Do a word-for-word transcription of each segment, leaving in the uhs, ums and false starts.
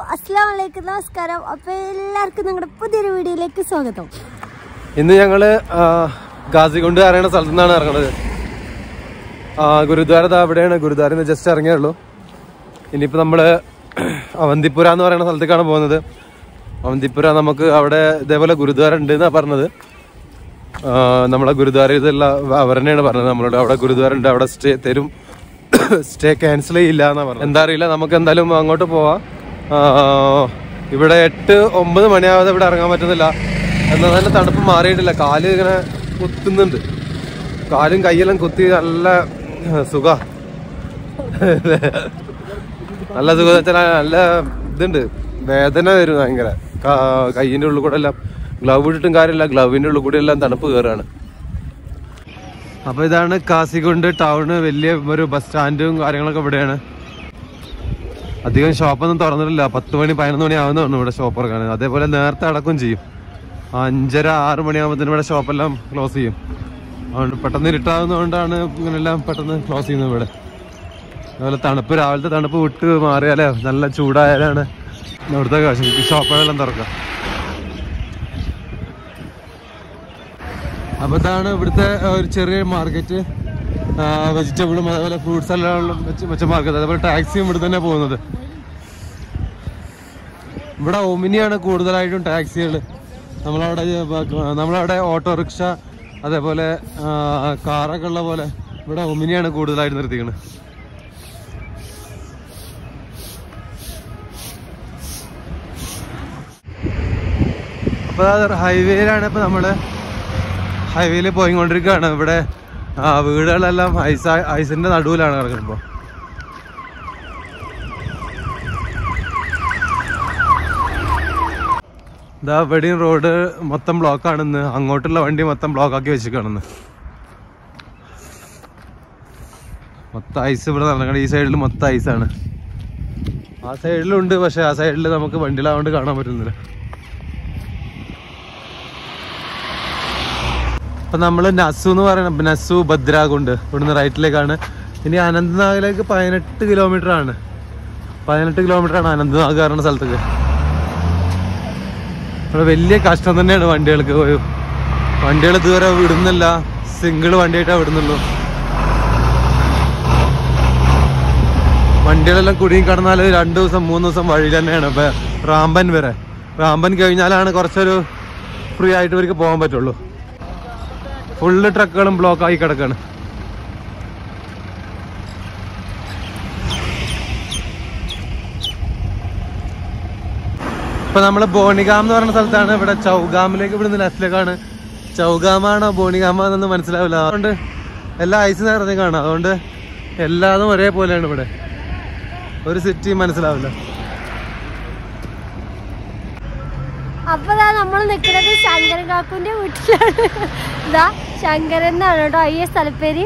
അസ്സലാമു അലൈക്കും, നമസ്കാരം. അപ്പോൾ എല്ലാവർക്കും നിങ്ങളുടെ പുതിയൊരു വീഡിയോയിലേക്ക് സ്വാഗതം. ഇന്ന് ഞങ്ങൾ ഗാസിഗുണ്ട് അറിയുന്ന സ്ഥലത്തു നിന്നാണ് ഇറങ്ങുന്നത്. ഗുരുദ്വാര അവിടെയാണ്. ഗുരുദ്വാരന്ന് ജസ്റ്റ് ഇറങ്ങിയുള്ളൂ. ഇനിയിപ്പോൾ നമ്മൾ അവന്തിപുര എന്ന് പറയുന്ന സ്ഥലത്തേക്കാണ് പോകുന്നത്. അവന്തിപുര നമുക്ക് അവിടെ ഇതേപോലെ ഗുരുദ്വാര ഉണ്ട് എന്നാണ് പറഞ്ഞത്. നമ്മളെ ഗുരുദ്വാര ഇതല്ല അവർ തന്നെയാണ് പറഞ്ഞത് നമ്മളോട്. അവിടെ ഗുരുദ്വാര ഉണ്ട്, അവിടെ സ്റ്റേ തരും, സ്റ്റേ ക്യാൻസൽ ചെയ്യില്ല എന്നാണ് പറഞ്ഞത്. എന്താ അറിയില്ല, നമുക്ക് എന്തായാലും അങ്ങോട്ട് പോവാം. ഇവിടെ എട്ട് ഒമ്പത് മണിയാവാതെ ഇവിടെ ഇറങ്ങാൻ പറ്റുന്നില്ല. എന്നാൽ തന്നെ തണുപ്പ് മാറിയിട്ടില്ല. കാല് ഇങ്ങനെ കുത്തുന്നുണ്ട്, കാലും കയ്യെല്ലാം കുത്തി നല്ല സുഖ നല്ല സുഖം വെച്ചാൽ നല്ല ഇതുണ്ട്, വേദന വരും ഭയങ്കര. കയ്യിൻ്റെ ഉള്ളിൽ കൂടെ എല്ലാം ഗ്ലൗ ഇട്ടിട്ടും കാര്യമില്ല, ഗ്ലൗവിൻ്റെ ഉള്ളിൽ കൂടെ എല്ലാം തണുപ്പ് കയറുകയാണ്. അപ്പോൾ ഇതാണ് കാസിഗുണ്ട് ടൗണ്. വലിയ ഒരു ബസ് സ്റ്റാൻഡും കാര്യങ്ങളൊക്കെ ഇവിടെയാണ്. അധികം ഷോപ്പൊന്നും തുറന്നിട്ടില്ല. പത്ത് മണി പതിനൊന്ന് മണി ആവുന്നതാണ് ഇവിടെ ഷോപ്പ് ഇറങ്ങാൻ. അതേപോലെ നേരത്തെ അടക്കം ചെയ്യും. അഞ്ചര ആറ് മണിയാകുമ്പോഴത്തേനും ഇവിടെ ഷോപ്പെല്ലാം ക്ലോസ് ചെയ്യും. അതുകൊണ്ട് പെട്ടെന്ന് ഇരുട്ടാവുന്നതുകൊണ്ടാണ് ഇങ്ങനെല്ലാം പെട്ടെന്ന് ക്ലോസ് ചെയ്യുന്നത് ഇവിടെ. അതുപോലെ തണുപ്പ്, രാവിലത്തെ തണുപ്പ് വിട്ട് മാറിയാലേ നല്ല ചൂടായാലാണ് ഇവിടുത്തെ ഷോപ്പുകളെല്ലാം തുറക്കുക. അപ്പോൾ ഇതാണ് ഇവിടുത്തെ ഒരു ചെറിയ മാർക്കറ്റ്. വെജിറ്റബിളും അതേപോലെ ഫ്രൂട്ട്സ് എല്ലാം വെച്ച് വെച്ച മാർക്കറ്റ്. അതേപോലെ ടാക്സിയും ഇവിടെ തന്നെ പോകുന്നത്. ഇവിടെ ഒമിനിയാണ് കൂടുതലായിട്ടും ടാക്സികൾ. നമ്മളവിടെ നമ്മളവിടെ ഓട്ടോറിക്ഷ അതേപോലെ കാറൊക്കെ ഉള്ള പോലെ ഇവിടെ ഒമിനിയാണ് കൂടുതലായിട്ട് നിർത്തിക്കുന്നത്. അപ്പോൾ അത് ഹൈവേയിലാണ്. ഇപ്പോൾ നമ്മൾ ഹൈവേയിൽ പോയിക്കൊണ്ടിരിക്കുകയാണ്. ഇവിടെ വീടുകളെല്ലാം ഐസ ഐസിൻ്റെ നടുവിലാണ് ഇറങ്ങുമ്പോൾ. ഇതാ ഇവിടെയും റോഡ് മൊത്തം ബ്ലോക്കാണെന്ന്. അങ്ങോട്ടുള്ള വണ്ടി മൊത്തം ബ്ലോക്കാക്കി വെച്ചിരിക്കുകയാണെന്ന്. മൊത്തം ഐസ് ഇവിടെ നടക്കണം. ഈ സൈഡിൽ മൊത്തം ഐസാണ്. ആ സൈഡിലുണ്ട്, പക്ഷെ ആ സൈഡിൽ നമുക്ക് വണ്ടിയിലാവുകൊണ്ട് കാണാൻ പറ്റുന്നില്ല. അപ്പം നമ്മൾ നസു എന്ന് പറയുന്നത് നസു ഭദ്രാകുണ്ട്. ഇവിടുന്ന് റൈറ്റിലേക്കാണ്. ഇനി അനന്ത്നാഗിലേക്ക് പതിനെട്ട് കിലോമീറ്റർ ആണ്. പതിനെട്ട് കിലോമീറ്റർ ആണ് അനന്ത്നാഗ് പറയുന്ന സ്ഥലത്തേക്ക്. ഇവിടെ വലിയ കഷ്ടം തന്നെയാണ് വണ്ടികൾക്ക്. വണ്ടികൾ ഇതുവരെ വിടുന്നില്ല. സിംഗിൾ വണ്ടിയായിട്ടാണ് വിടുന്നുള്ളൂ. വണ്ടികളെല്ലാം കുടുങ്ങി കിടന്നാൽ രണ്ട് ദിവസം മൂന്ന് ദിവസം വഴി തന്നെയാണ്. ഇപ്പം റാമ്പൻ വരെ, റാമ്പൻ കഴിഞ്ഞാലാണ് കുറച്ചൊരു ഫ്രീ ആയിട്ട് ഇവർക്ക് പോകാൻ പറ്റുള്ളൂ. ഫുള്ള് ട്രക്കുകളും ബ്ലോക്ക് ആയി കിടക്കാണ്. ഇപ്പൊ നമ്മള് ബോണിഗാം എന്ന് പറയുന്ന സ്ഥലത്താണ്. ഇവിടെ ചൗഗാമിലേക്ക് ഇവിടുന്ന് ലെഫ്റ്റിലേക്കാണ്. ചൗഗാമാണോ ബോണിഗാമോ എന്നൊന്നും മനസ്സിലാവില്ല. അതുകൊണ്ട് എല്ലാ ഐസ് നിറഞ്ഞേക്കാണ്. അതുകൊണ്ട് എല്ലാതും ഒരേപോലെയാണ്. ഇവിടെ ഒരു സിറ്റി മനസ്സിലാവില്ല. അപ്പോൾ ഇതാ നമ്മൾ നിൽക്കുന്നത് ശങ്കരൻ കാക്കുവിൻ്റെ വീട്ടിലാണ്. ഇതാ ശങ്കരൻ എന്നാണ് കേട്ടോ ഈ സ്ഥലപ്പേര്.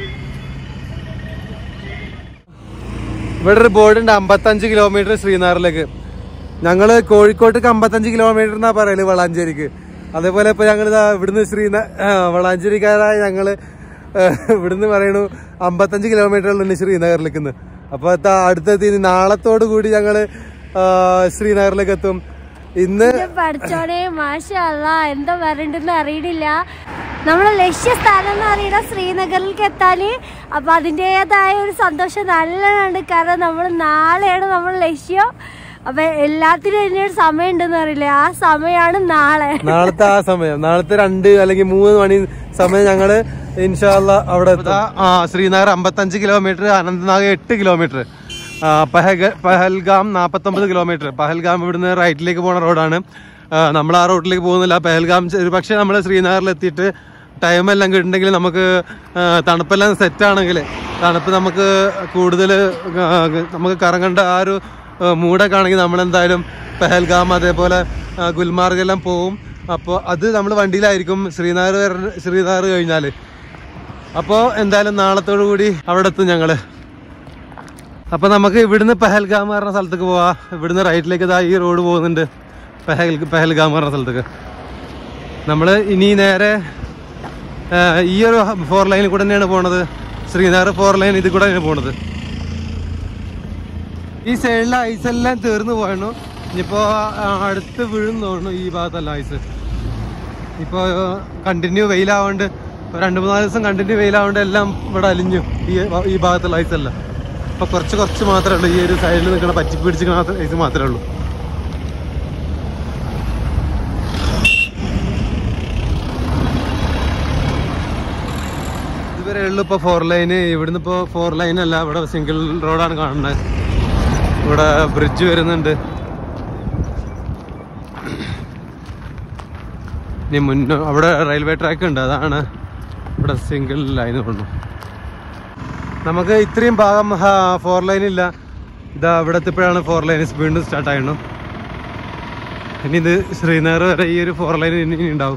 ഇവിടെ ഒരു ബോർഡ് ഉണ്ട്, അമ്പത്തഞ്ച് കിലോമീറ്റർ ശ്രീനഗറിലേക്ക്. ഞങ്ങള് കോഴിക്കോട്ടേക്ക് അമ്പത്തഞ്ച് കിലോമീറ്റർ എന്നാ പറയല്, വളാഞ്ചേരിക്ക്. അതേപോലെ ഇപ്പൊ ഞങ്ങൾ ഇതാ ഇവിടുന്ന് ശ്രീന വളാഞ്ചേരിക്കാരായ ഞങ്ങള് ഇവിടുന്ന് പറയണു അമ്പത്തഞ്ച് കിലോമീറ്ററിലുണ്ട് ശ്രീനഗറിലേക്ക്. അപ്പൊ അടുത്തെത്തി നാളത്തോടു കൂടി ഞങ്ങള് ശ്രീനഗറിലേക്ക് എത്തും. ഇന്ന് പഠിച്ചോടെ മാഷാ അല്ലാ, എന്താ പറയണ്ടെന്ന് അറിയണില്ല. നമ്മളെ ലക്ഷ്യസ്ഥാനം എന്ന് പറയുന്ന ശ്രീനഗറിലേക്ക് എത്താന്. അപ്പൊ അതിൻ്റെതായ ഒരു സന്തോഷം നല്ലതാണ്. കാരണം നമ്മൾ നാളെയാണ് നമ്മൾ ലക്ഷ്യം. അപ്പൊ എല്ലാത്തിനും അതിനൊരു സമയം ഉണ്ടെന്ന് അറിയില്ലേ, ആ സമയമാണ് നാളെ. നാളത്തെ ആ സമയം, നാളത്തെ രണ്ട് അല്ലെങ്കിൽ മൂന്ന് മണി സമയം ഞങ്ങള് ഇൻഷാ അല്ലാ അവിടെ ആ ശ്രീനഗർ അമ്പത്തഞ്ച് കിലോമീറ്റർ, അനന്ത്നാഗ് എട്ട് കിലോമീറ്റർ, പഹൽഗാം നാപ്പത്തൊമ്പത് കിലോമീറ്റർ. പഹൽഗാം ഇവിടുന്ന് റൈറ്റിലേക്ക് പോണ റോഡാണ്. നമ്മൾ ആ റോഡിലേക്ക് പോകുന്നില്ല. പഹൽഗാം പക്ഷെ നമ്മൾ ശ്രീനഗറിൽ എത്തിയിട്ട് ടൈമെല്ലാം കിട്ടുന്നുണ്ടെങ്കിൽ നമുക്ക് തണുപ്പെല്ലാം സെറ്റാണെങ്കിൽ തണുപ്പ് നമുക്ക് കൂടുതൽ നമുക്ക് കറങ്ങേണ്ട ആ ഒരു മൂടൊക്കെ ആണെങ്കിൽ നമ്മളെന്തായാലും പഹൽഗാം അതേപോലെ ഗുൽമാർഗ് എല്ലാം പോവും. അപ്പോൾ അത് നമ്മൾ വണ്ടിയിലായിരിക്കും ശ്രീനഗർ ശ്രീനഗർ കഴിഞ്ഞാൽ. അപ്പോൾ എന്തായാലും നാളത്തോടു കൂടി അവിടെ എത്തും ഞങ്ങള്. അപ്പൊ നമുക്ക് ഇവിടുന്ന് പഹൽഗാം പറഞ്ഞ സ്ഥലത്തേക്ക് പോവാ. ഇവിടുന്ന് റൈറ്റിലേക്ക് ഇതാ ഈ റോഡ് പോകുന്നുണ്ട്, പഹൽ പഹൽഗാം പറഞ്ഞ സ്ഥലത്തേക്ക്. നമ്മള് ഇനി നേരെ ഈ ഒരു ഫോർ ലൈനിൽ കൂടെ തന്നെയാണ് പോണത്. ശ്രീനഗർ ഫോർ ലൈൻ ഇതിൽ കൂടെ തന്നെയാണ് പോണത്. ഈ സൈഡിലെ ഐസെല്ലാം തീർന്നു പോയിരുന്നു. ഇനിയിപ്പോ അടുത്ത് വീഴും തോന്നുന്നു ഈ ഭാഗത്തല്ല ഐസ്. ഇപ്പൊ കണ്ടിന്യൂ വെയിലാവോണ്ട് രണ്ട് മൂന്നാല് ദിവസം കണ്ടിന്യൂ വെയിലാവോണ്ട് എല്ലാം ഇവിടെ അലിഞ്ഞു ഈ ഈ ഭാഗത്തുള്ള ഐസ് അല്ല. ഇപ്പൊ കുറച്ച് കുറച്ച് മാത്രമേ ഉള്ളൂ, ഈ ഒരു സൈഡിൽ നിൽക്കുന്ന പറ്റി പിടിച്ചിരിക്കുന്ന ഐസ് മാത്രമേ ഉള്ളൂ. ഇതുവരെ ഉള്ളു ഇപ്പൊ ഫോർ ലൈന്. ഇവിടുന്ന് ഇപ്പൊ ഫോർ ലൈൻ അല്ല, ഇവിടെ സിംഗിൾ റോഡാണ് കാണുന്നത്. ഇവിടെ ബ്രിഡ്ജ് വരുന്നുണ്ട്. ഇനി മുന്നോ അവിടെ റെയിൽവേ ട്രാക്ക് ഉണ്ട്, അതാണ് ഇവിടെ സിംഗിൾ ലൈൻ കൊണ്ടു. നമുക്ക് ഇത്രയും ഭാഗം ഫോർ ലൈൻ ഇല്ല. ഇതാ ഇവിടെ എത്തിയപ്പോഴാണ് ഫോർ ലൈൻ വീണ്ടും സ്റ്റാർട്ട് ആയിരുന്നു. ഇനി ഇത് ശ്രീനഗർ വരെ ഈ ഒരു ഫോർ ലൈൻ ഇനി ഉണ്ടാവും.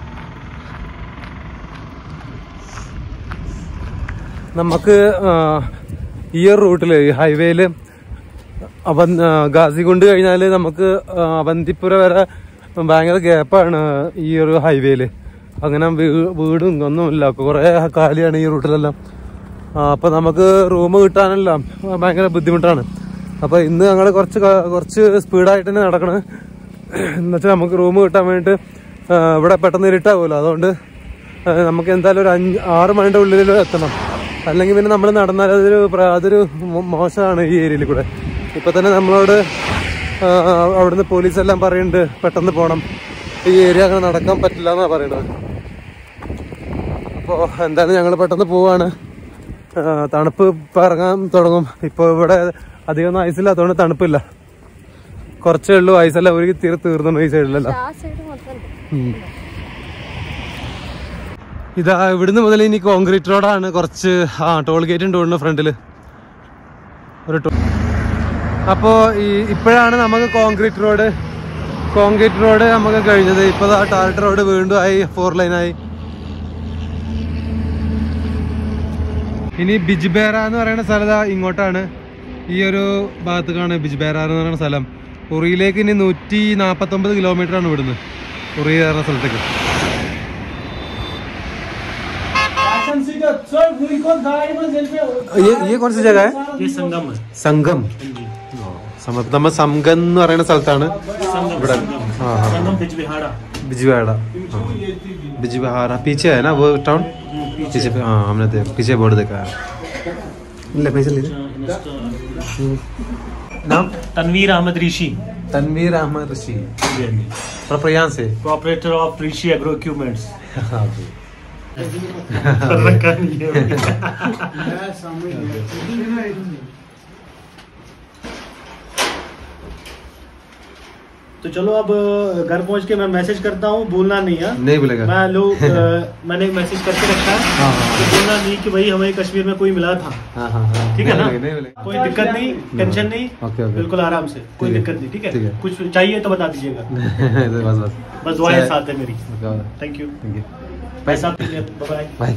നമുക്ക് ഈ ഒരു റൂട്ടില് ഈ ഹൈവേയില് അവൻ ഗാസിഗുണ്ട് കഴിഞ്ഞാൽ നമുക്ക് അവന്തിപ്പുര വരെ ഭയങ്കര ഗ്യാപ്പാണ് ഈ ഒരു ഹൈവേയില്. അങ്ങനെ വീടും ഒന്നുമില്ല, കുറെ കാലിയാണ് ഈ റൂട്ടിലെല്ലാം. അപ്പൊ നമുക്ക് റൂം കിട്ടാനെല്ലാം ഭയങ്കര ബുദ്ധിമുട്ടാണ്. അപ്പൊ ഇന്ന് ഞങ്ങൾ കുറച്ച് കുറച്ച് സ്പീഡായിട്ട് തന്നെ നടക്കണം. എന്നുവെച്ചാൽ നമുക്ക് റൂം കിട്ടാൻ വേണ്ടിയിട്ട് ഇവിടെ പെട്ടെന്ന് ഇരുട്ടാവുമല്ലോ, അതുകൊണ്ട് നമുക്ക് എന്തായാലും ഒരു അഞ്ച് ആറ് മണിയുടെ ഉള്ളിൽ എത്തണം. അല്ലെങ്കിൽ പിന്നെ നമ്മൾ നടന്നാൽ അതൊരു അതൊരു മോശമാണ് ഈ ഏരിയയിൽ കൂടെ. ഇപ്പൊ തന്നെ നമ്മളോട് അവിടുന്ന് പോലീസെല്ലാം പറയുന്നുണ്ട് പെട്ടെന്ന് പോകണം, ഈ ഏരിയ അങ്ങനെ നടക്കാൻ പറ്റില്ല എന്നാണ് പറയുന്നത്. അപ്പോൾ എന്തായാലും ഞങ്ങൾ പെട്ടെന്ന് പോവാണ്. തണുപ്പ് ഇപ്പം ഇറങ്ങാൻ തുടങ്ങും. ഇപ്പോൾ ഇവിടെ അധികം ഐസില്ലാത്തതുകൊണ്ട് തണുപ്പില്ല, കുറച്ചേ ഉള്ളൂ. ഐസല്ല ഒരു തീർ തീർന്നു ഈ സൈഡിലല്ല. ഇതാ ഇവിടുന്ന് മുതൽ ഇനി കോൺക്രീറ്റ് റോഡാണ്. കുറച്ച് ആ ടോൾ ഗേറ്റ് ഉണ്ട് തോന്നുന്നു ഫ്രണ്ടില് ഒരു ടോൾ. അപ്പോ ഈ ഇപ്പോഴാണ് നമുക്ക് കോൺക്രീറ്റ് റോഡ് കോൺക്രീറ്റ് റോഡ് നമുക്ക് കഴിഞ്ഞത്. ഇപ്പൊ ടാറിട്ട് റോഡ് വീണ്ടും ആയി, ഫോർ ലൈനായി. ഇനി ബിജ്ബേര എന്ന് പറയുന്ന സ്ഥലം ഇങ്ങോട്ടാണ്, ഈ ഒരു ഭാഗത്തേക്കാണ് ബിജ്ബേര എന്ന് പറയുന്ന സ്ഥലം. ഉറിയിലേക്ക് ഇനി നൂറ്റി നാപ്പത്തൊമ്പത് കിലോമീറ്റർ ആണ് ഇവിടുന്ന് ഉറി കയറുന്ന സ്ഥലത്തേക്ക്. ये कौन सी जगह है? ये संगम है. संगम. നമ്മൾ സംഗം എന്ന് പറയുന്ന സ്ഥലത്താണ് ഇവിടെ. बिजबिहाड़ा बिजबिहाड़ा पीछे है ना वो टाउन. पीछे हाँ हमने देख पीछे बोर्ड देखा है. ले पैसे ले नाम तनवीर अहमद ऋषि. तनवीर अहमद ऋषि प्रॉपर से operator of Rishi agro equipments. तो चलो अब घर पहुंच के मैं मैसेज करता हूँ, भूलना नहीं है. नहीं भूलेगा. मैं लोग मैंने मैसेज करके रखा है. हाँ, हाँ, तो भूलना नहीं कि भाई हमें कश्मीर में कोई मिला था. हाँ, हाँ, हाँ, ठीक है ना. कोई दिक्कत नहीं, टेंशन नहीं. Okay, okay. बिल्कुल आराम से, कोई दिक्कत नहीं. ठीक है, कुछ चाहिए तो बता दीजिएगा. बस बस बस दुआएं साथ है मेरी. Thank you. पैसा ബൈ.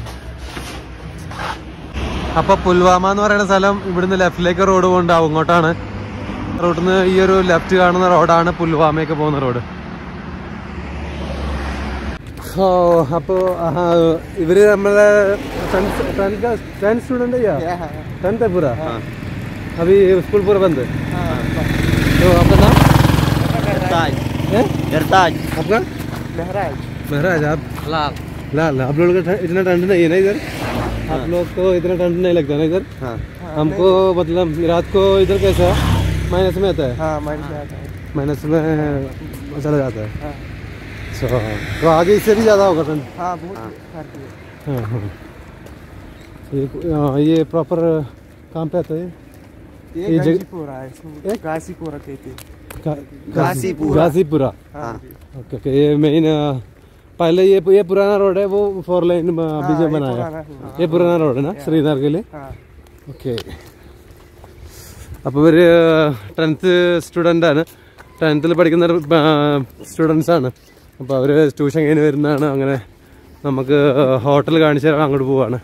അപ്പൊ പുൽവാമ എന്ന് പറയുന്ന സ്ഥലം ഇവിടുന്ന് ലെഫ്റ്റിലേക്ക് റോഡ് കൊണ്ടാവും, ഇങ്ങോട്ടാണ്. റോഡിൽ നിന്ന് ഈ ഒരു ലെഫ്റ്റ് കാണുന്ന റോഡാണ് പുൽവാമയൊക്കെ പോകുന്ന റോഡ്. ഓ അപ്പോ ഇവര് നമ്മളെ टेंथ स्टूडेंट है या टेंथ है पूरा. अभी स्कूल पूरा बंद है. तो आपका नाम? गरताज. गरताज. आपका? महराज. महराज. आप लाल. लाल. आप लोगों का इतना ठंड नहीं है ना इधर? आप लोग को इतना ठंड नहीं लगता ना इधर? हमको मतलब रात को इधर कैसा माइनस में आता है. हाँ, माइनस में आता है. माइनस में चला जाता है. हाँ. तो आगे इससे भी ज़्यादा होगा ठंड. हाँ, बहुत. हाँ हाँ. ये ये प्रॉपर कहाँ पे आता है? ये गाजीपुरा है. गाजीपुरा कहते हैं. गाजीपुरा. गाजीपुरा. हाँ. Okay okay. ये मेन पहले ये ये पुराना रोड है, वो फोर लाइन अभी जो बनाया. ये पुराना रोड है ना श्रीनगर के लिए. ओके. അപ്പോൾ ഇവര് ടെൻത്ത് സ്റ്റുഡൻ്റ് ആണ്, ടെൻത്തിൽ പഠിക്കുന്ന സ്റ്റുഡൻസ് ആണ്. അപ്പോൾ അവർ ട്യൂഷൻ കഴിഞ്ഞ് വരുന്നതാണ്. അങ്ങനെ നമുക്ക് ഹോട്ടൽ കാണിച്ചു തരാൻ അങ്ങോട്ട് പോവാണ്.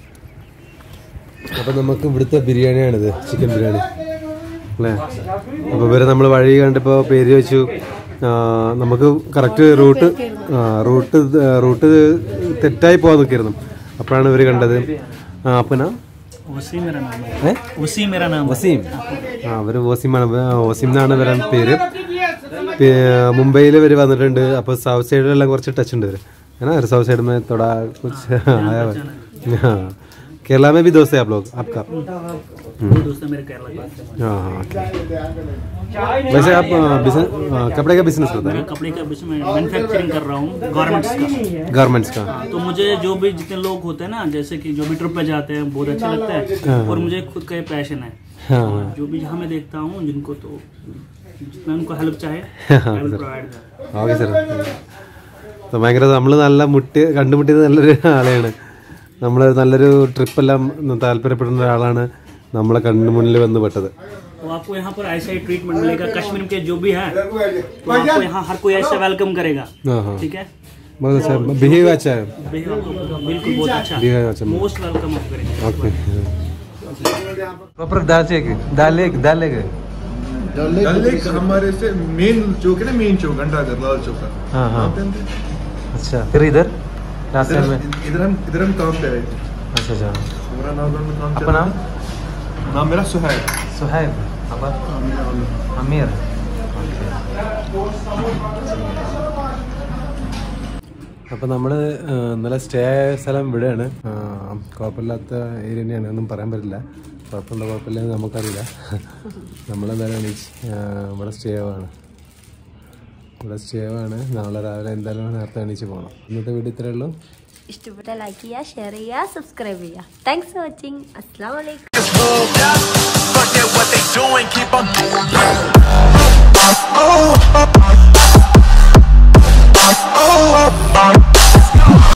അപ്പം നമുക്ക് ഇവിടുത്തെ ബിരിയാണിയാണിത്, ചിക്കൻ ബിരിയാണി അല്ലേ. അപ്പോൾ ഇവരെ നമ്മൾ വഴി കണ്ടിപ്പോൾ പേര് വെച്ചു. നമുക്ക് കറക്റ്റ് റൂട്ട് റൂട്ട് റൂട്ട് തെറ്റായി പോകാൻ നിൽക്കായിരുന്നു. അപ്പോഴാണ് ഇവർ കണ്ടത്. അപ്പം वसीम मेरा नाम है वसीम मेरा नाम വസീം ആ അവര് വസീമാണ് വസീം എന്നാണ് ഇവരുടെ പേര് മുംബൈയിൽ ഇവർ വന്നിട്ടുണ്ട് അപ്പോൾ സൗത്ത് സൈഡിലെല്ലാം കുറച്ച് ടച്ച് ഉണ്ട് ഇവർ है ना साउथ साइड में थोड़ा कुछ आया हुआ हाँ केरला में भी दोस्त है आप लोग आपका दोस्त है मेरे केरला का हाँ हाँ वैसे आप बिजनेस कपड़े का बिजनेस करते हैं कपड़े का बिजनेस मैन्युफैक्चरिंग कर रहा हूँ गारमेंट्स का गारमेंट्स का तो मुझे जो भी जितने लोग होते हैं ना जैसे कि जो भी ट्रिप पे जाते हैं बहुत अच्छा लगता है और मुझे खुद का पैशन है जो भी जहाँ मैं देखता हूँ जिनको तो जितना उनको हेल्प चाहे ഓക്കെ സാർ അപ്പോൾ ഭയങ്കര നമ്മൾ നല്ല മുട്ടി കണ്ടുമുട്ടിയത് നല്ലൊരു ആളെയാണ് നമ്മൾ നല്ലൊരു ട്രിപ്പെല്ലാം താല്പര്യപ്പെടുന്ന ഒരാളാണ് നമ്മളെ കണ്ണു മുന്നിൽ വന്ന് പെട്ടത് तो आपको यहाँ पर ऐसा ही ट्रीटमेंट मिलेगा कश्मीर के जो भी है तो आपको यहाँ हर कोई ऐसा वेलकम करेगा ठीक है बहुत अच्छा बिहेव अच्छा है बिल्कुल बहुत अच्छा बिहेव अच्छा मोस्ट वेलकम आप करेंगे okay proper Dal lake Dal lake Dal lake Dal lake हमारे से मेन चौक है ना मेन चौक घंटाघर लाल चौक का हाँ हाँ अच्छा फिर इधर रास्ते में इधर हम इधर हम काम पे आए थे अच्छा अच्छा मेरा नाम काम आपका नाम नाम मेरा सुहैब सुहैब आपका अमीर അപ്പോൾ നമ്മൾ ഇന്നലെ സ്റ്റേ ആയ സ്ഥലം ഇവിടെയാണ് കുഴപ്പമില്ലാത്ത ഏരിയ തന്നെയാണ് ഒന്നും പറയാൻ പറ്റില്ല കുഴപ്പമുണ്ടോ കുഴപ്പമില്ലെന്ന് നമുക്കറിയില്ല നമ്മളെന്തായാലും എണീച്ച് ഇവിടെ സ്റ്റേ ആവാണ് ഇവിടെ സ്റ്റേ ആവാണ് നാളെ രാവിലെ എന്തായാലും നേരത്തെ എണീച്ച് പോകണം ഇന്നത്തെ വീഡിയോ ഇത്രയേ ഉള്ളൂ ഇഷ്ടപ്പെട്ട ലൈക്ക് ചെയ്യുക ഷെയർ ചെയ്യുക സബ്സ്ക്രൈബ് ചെയ്യുക താങ്ക്സ് ഫോർ വാച്ചിങ് അസ്സലാമു അലൈക്കും